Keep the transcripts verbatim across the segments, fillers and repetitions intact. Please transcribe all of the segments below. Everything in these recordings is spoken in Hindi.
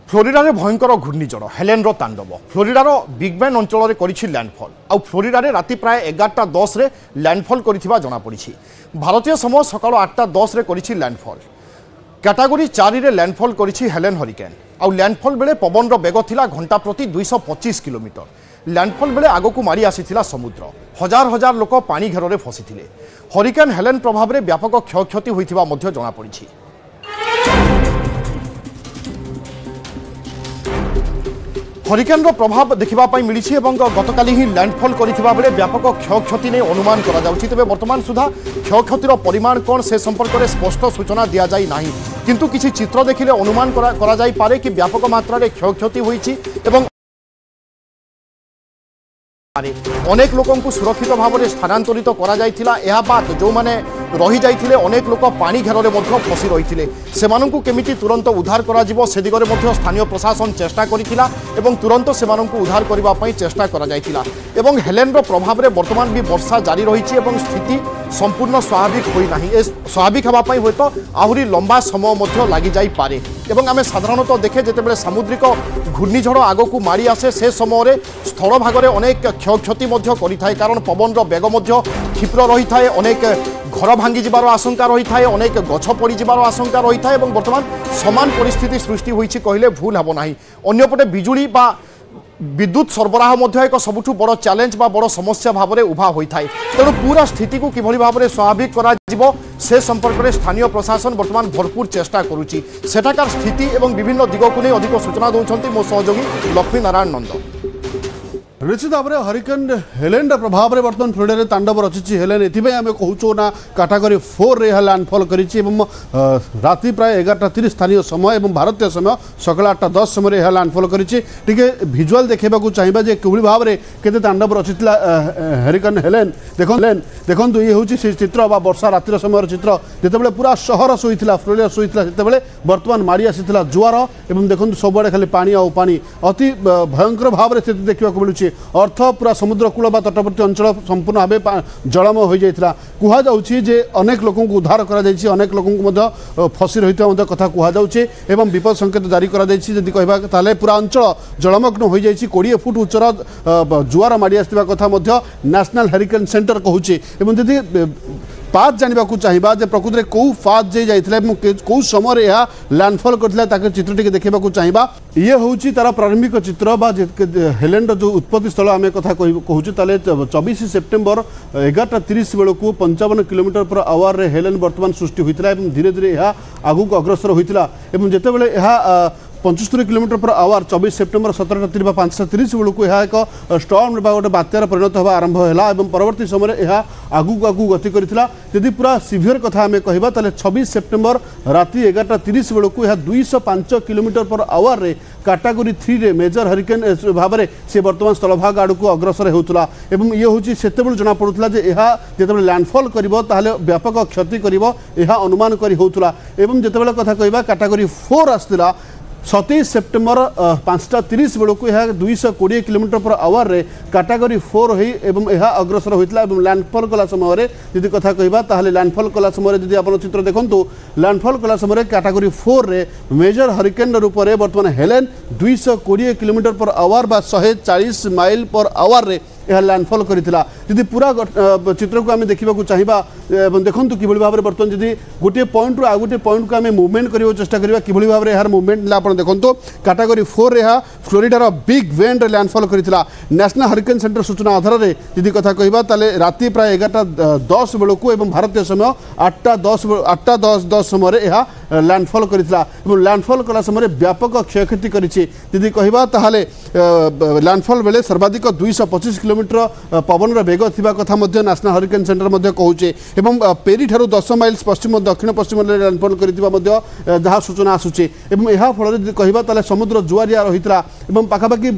फ्लोरिडारे भयंकर घूर्णिझड़ हेलेन तांडव फ्लोरिडार बिग बैन अंचल में लैंडफॉल आउ फ्लोरिडारे राति प्राय एगारटा दस रे लैंडफॉल करिथिबा जଣା पड़िछि। भारतीय समय सकाळ आठटा दस रे करिछि लैंडफॉल। कैटेगरी चार रे लैंडफॉल करिछि हेलेन हरिकेन। आउ लैंडफॉल बेले पवन बेग थिला घंटा प्रति दुईश पचिश किलोमीटर। लैंडफॉल बेले आगकू मारी आसीथिला समुद्र। हजार हजार लोक पानी घेर फसिथिले। हरिकेन हेलेन प्रभाव में व्यापक क्षयक्षति होइथिबा मध्य जଣା पड़िछि। हरिकेन प्रभाव देखा मिली गतकाली ही लैंडफॉल करथिबा बेले व्यापक क्षयक्षति नहीं अनुमान करा जाउछि। तबे वर्तमान सुधा क्षयक्षतिर परिमाण कौन से संपर्क में स्पष्ट सूचना दि जाई नाही, किंतु किछि चित्र देखिले अनुमान करा, करा जाई पारे कि व्यापक मात्रा रे क्षयक्षति होइछि एवं अनेक लोक सुरक्षित भाव में स्थानांतरित करा जायथिला। एहा बात जो माने रही जाइथिले अनेक लोक पानी घेर में फसी रही सेमानंकु केमिति तुरंत उद्धार करा जिवो से दिगरे मध्य स्थानीय प्रशासन चेष्टा करिथिला एवं तुरंत सेमानंकु उद्धार करबा पई चेष्टा करा जायथिला। एवं हेलेन रो प्रभाव में वर्तमान भी वर्षा जारी रही एवं स्थिति संपूर्ण स्वाभाविक होई नाही। ए स्वाभाविक हवा पई होय तो आहुरी लंबा समय मध्य लागि जाई पारे। एवं आमे साधारणतः देखे जेतेबेले सामुद्रिक घूर्णिझड़ आगकू मारी आसे से समय स्थल भाग में अनेक क्षयक्षति करिथाय, कारण पवन बेग क्षिप्र रही थाए, अनेक घर भांगी जिबार आशंका रही थाए, अनेक गछ पड़ी जिबार आशंका रही थाए एवं वर्तमान समान परिस्थिति सृष्टि होइछि कहले भूल हबो नाही। अन्यपटे बिजुली बा विद्युत सरबराह मध्य एक सबुठु बड़ चैलेंज बा बड़ समस्या भाव में उभा होइथाय। तेणु पूरा स्थिति को किभली भाव में स्वाभाविक करा जिवो से संपर्क में स्थानीय प्रशासन वर्तमान भरपूर चेष्टा करुछि। सेठाकार स्थिति एवं विभिन्न दिग को नहीं अधिक सूचना दौरान मो सहयोगी लक्ष्मी नारायण नंद। निश्चित भाव में हरिकेन हेलेन प्रभाव में बर्तमान फ्लोरिडा तांडव रचिछि। हेलेन एथिबे आमे कहूचो ना कैटेगरी फोर रे लैंडफॉल करिछि एवं राति प्राय एगारटा तीस स्थानीय समय एवं भारतीय समय सकाळ आठटा दस समय यह लैंडफॉल करिछि। टिके विजुअल देखेबाकू चाहिबा जे केउली भाव में केते तांडव रचितला हरिकेन हेलेन। देखो हेलेन देखंतु ये होछि से चित्र बा वर्षा रातिर समय चित्र जेतेबेले पूरा शहर सोइथिला फ्लोरिडा सोइथिला सेतेबेले वर्तमान मारी आसीथिला जुआर एवं देखंतु सबआडे खाली पानी आ पानी अति भयंकर भाव में स्थिति देखबाकू मिलुछि। अर्थ पूरा समुद्र कूल बा तटवर्ती अंचल संपूर्ण भाव जलमय हो जाता कह जाऊँगी। अनेक लोक उद्धार कर अनेक लोक फसी रही कथा कह एवं विपद संकेत जारी करी कहवा पूरा अंचल जलमग्न हो जाए। कोड़े फुट उच्चर जुआर माड़ी आसवा कथा नेशनल हेरिकेन सेंटर कहूँ। पाथ जानवा चाहिए जे प्रकृति में कौ पाथ जे जाइथिला कौ समय यह लैंडफॉल करथिला चित्र टी देखा चाहिए। ये हूँ तार प्रारंभिक चित्र बा हेलेन जो उत्पत्ति स्थल आम कथा कहूँ ताले चौबीस सेप्टेम्बर एगारटा तीस बेलू पंचावन किलोमीटर पर आवर रे हेलेन वर्तमान सृष्टि होता है। धीरे धीरे यह आगू अग्रसर होता जितेबाला यह पचहत्तर किलोमीटर पर आवर चौबीस सेप्टेम्बर सतरटा तीस पांचटा तीस बेलू यह एक स्टॉर्म बा गोटे बात्यार परिणत होगा आरंभ है। परवर्ती समय यह आगू आगू गति करथिला। यदि पूरा सिवियर कथा आम कहबा ताले छब्बीस सेप्टेम्बर राति एगारटा तीस बेलू यह दुईश पांच किलोमीटर पर आवर रे कैटेगरी थ्री रे मेजर हरिकेन भाव में से वर्तमान स्थलभाग आड़ को अग्रसर होता है। ये हूँ से जना पड़ूला जो लैंडफॉल कर व्यापक क्षति कर अनुमान कर होता। जितेबाला कथा कहबा कैटेगरी फोर आसला सतैश सेप्टेम्बर पांचटा तीस बेलू यह दुईश कोड़े किलोमीटर पर आवर रे कैटेगरी फोर हो यह अग्रसर होता है। लैंडफॉल कला समय यदि कथा कहबा ताहले लैंडफॉल कला समय यदि आप चित्र देखंतु लैंडफॉल कला समय कैटेगरी फोर रे मेजर हरिकेन रूप में वर्तमान हेलेन दुईश कोड़े किलोमीटर पर आवर बा शहे चालीस माइल पर आवर रे यह लैंडफॉल करथिला। यदि पूरा चित्र को आम देखा चाहिए देखूँ कि भाव में बर्तमान जब गोटे पॉइंट रु आ गोटे पॉइंट को आम मुवमेंट करने चेष्टा करवा कि भाव में यार मुवमेंट आप देखो कैटेगरी फोर यह फ्लोरिडार बिग वेन रे लैंडफॉल करथिला। नेशनल हरिकेन सेंटर सूचना आधार में यदि कथा कहबा ताले राति प्राय एगारटा दस बेलू एवं भारतीय समय आठटा दस आठटा दस दस समय यह लैंडफॉल करथिला। लैंडफॉल कला समय व्यापक क्षयक्षति करिछि। यदि कहबा ताहले लैंडफॉल बेले सर्वाधिक दुईश पचिश किलोमीटर पवन बेग थिबा कथा नेशनल हरिकेन सेंटर कहूचे एवं पेरी ठारू दस माइल पश्चिम दक्षिण पश्चिम लैंडफॉल कर जहाँ सूचना आसूचे। यह फल कहबा ताले समुद्र जुआरिया रही पाखापाखि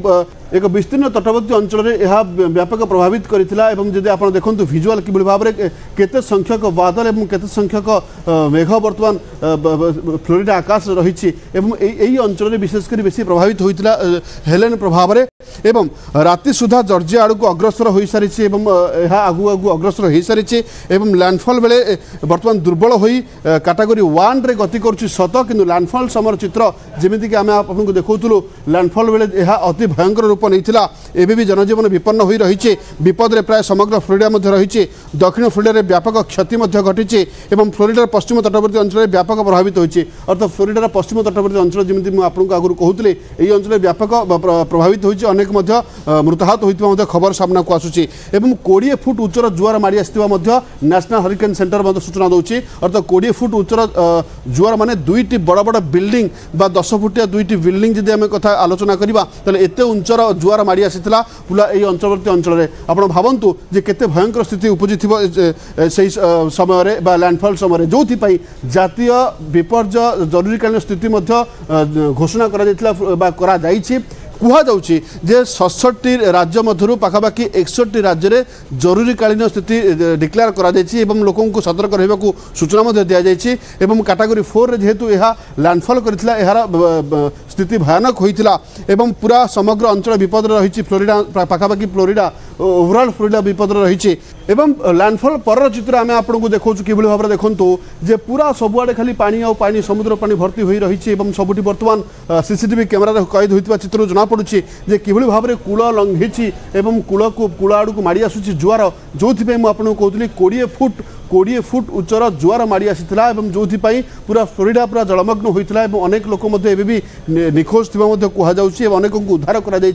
एक विस्तीर्ण तटवर्ती अंचल में व्यापक प्रभावित करथिला एवं जदि आपण देखंतु विजुअल कि भाव में केते संख्यक बादल एवं केते संख्यक मेघ वर्तमान फ्लोरिडा आकाश रही एवं यही अंचल विशेषकर बेसी प्रभावित होइतिला हेलेन प्रभाव में एवं राति सुधा जर्जिया आड़ को अग्रसर हो सारी आगु आगु अग्रसर हो सारी एवं लैंडफॉल बेले बर्तमान दुर्बल हो कैटेगरी वन रे गति करुच्ची सत कि लैंडफॉल समय चित्र जमीक आम आपको देखुलू लैंडफॉल बेले यह अति भयंकर रूप नहीं एवं भी जनजीवन विपन्न हो रही विपद में प्राय समग्र फ्लोरिडा रही दक्षिण फ्लोरिडा व्यापक क्षति घटी एवं फ्लोरिडार पश्चिम तटवर्ती अंचल व्यापक प्रभावित होती अर्थात फ्लोरिडार पश्चिम तटवर्ती अंचल जमी मुझे आपको आगुरी कहूली यही अंचल व्यापक प्रभावित होती अनेक मृताहत होता खबर सामना को आसूची एवं कोड़े फुट उच्चर जुआर माड़ी आसवा नेशनल हरिकेन सेंटर सूचना दूसरी अर्थात कोड़े फुट उच्चर जुआर माने दुईटी बड़ बड़ बिल्डिंग बा दस फुटिया दुईटी बिल्डिंग जदि आम कथा आलोचना करवा एत उच्चर जुआर माड़ी आसीला पूरा यही अंचलवर्ती अंचल में आप भावतु जे केते भयंकर स्थिति उपजी से समय लैंडफॉल समय जो जातीय विपर्य जरूरीकालीन स्थिति घोषणा करा कहुच्छी जे सड़सठी राज्य मध्य पखापाखि एकसठ राज्य में जरूरीकालीन स्थिति डिक्लेयर कर लोक सतर्क रहा सूचना दि जाए कैटेगरी फोर जेहेतु यह लैंडफॉल करथिला यार स्थिति भयानक होता एवं पूरा समग्र अंचल विपद रही फ्लोरिडा पखापाखि फ्लोरिडा ओवरऑल फ्लोरिडा विपद रही एवं लैंडफॉल पर चित्र आम आपको देखा कि भाव में देखु जे पूरा सबुआड़े खाली पानी आ पानी समुद्र पानी भर्ती हो रही सबुठी बर्तमान सीसीटीवी कैमेरा कैद होता चित्र जना पड़ुछि जे किभଳି भाबरे कूल लंघिछि एवं कूल को कूल आड़ को माड़ी आसुछि जुआर जो आपको कहूली कोड़े फुट कोड़े फुट उच्चर जुआर माड़ी आसीथिला एवं जो पूरा फ्लोरिडा पूरा जलमग्न होता है अनेक लोक भी निखोज थी कहुच्छी अनेक को उद्धार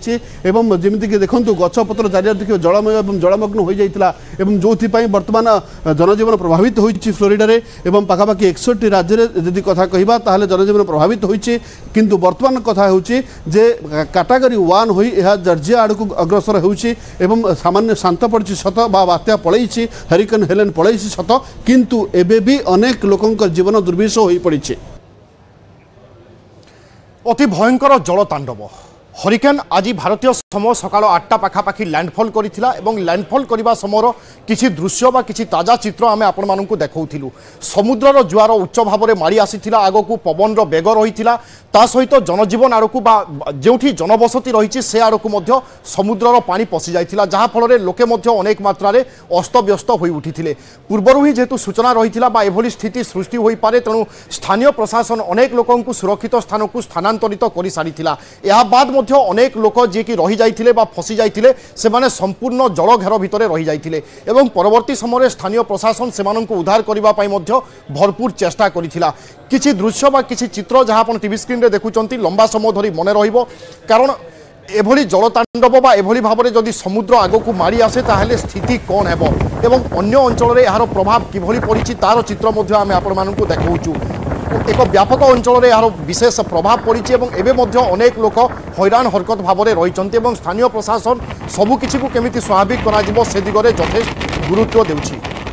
कर जमीक देखो गछपत्र चारिया देखिए जलमय और जलमग्न हो जाता एवं जो बर्तमान जनजीवन प्रभावित होती फ्लोरिडा एवं पखापाखि एकसठ राज्य में जदि कथा कहवा ताहले जनजीवन प्रभावित होती किंतु बर्तमान कथा होची जे कैटेगरी वन हो जर्जिया आड़ को अग्रसर होची एवं सामान्य शांत पड़ी सत बात्या पलैछि हरिकेन हेलेन पलैछि सत किंतु एबे भी अनेक लोकंकर जीवन दुर्विष हो पड़ी अति भयंकर जल तांडव हरिकेन आज भारतीय समय सकाल आठटा पाखापाखि लैंडफॉल करथिला एवं लैंडफॉल करबा समयर किछि दृश्य बा किछि ताजा चित्र आमे आपण मानकु देखाउथिलु समुद्रर जुआर उच्च भाव में माड़ी आसीथिला आगकु पवन रो बेग रहिथिला ता सहित जनजीवन आड़कू बा जेउठी जनबसती रही से आड़कू मध्य समुद्रर पानी पशि जाइथिला जहा फल रे लोके मध्य अनेक मात्रा रे अस्तव्यस्त होई उठिथिले पूर्वरु ही जेतु सूचना रहिथिला बा एभली स्थिति सृष्टि होई पारे तेणु स्थानीय प्रशासन अनेक लोकंकु सुरक्षित स्थान को स्थानांतरित करि सारिथिला एहा बाद अनेक लोक जी की रही जाइथिले बा फसी जाइथिले से माने संपूर्ण जल घेर भितर रही जाइथिले एवं परवर्ती समय स्थानीय प्रशासन सेमानंकु उद्धार करिबा पई मध्य भरपूर चेष्टा करिथिला किछि दृश्य बा किछि चित्र जहाँ आपण टीवी स्क्रीन रे देखुचंती लंबा समय धरी मने रहिबो कारण एभली जलतांडव बा एभली भाव में जदि समुद्र आगकू माड़ी आसे ताहले स्थिति कौन हेबो एवं अन्य अंचल यार प्रभाव किभली पड़िछि तार चित्र मध्य आमे आपण मानकु देखाउछु एक व्यापक अंचल में यार विशेष प्रभाव पड़ी एवं अनेक लोक हैरान हरकत भाव में रही स्थानीय प्रशासन सबुकिछि को केमिति स्वाभाविक करा जिवो से दिगरे यथेष्ट गुरुत्व देउछि।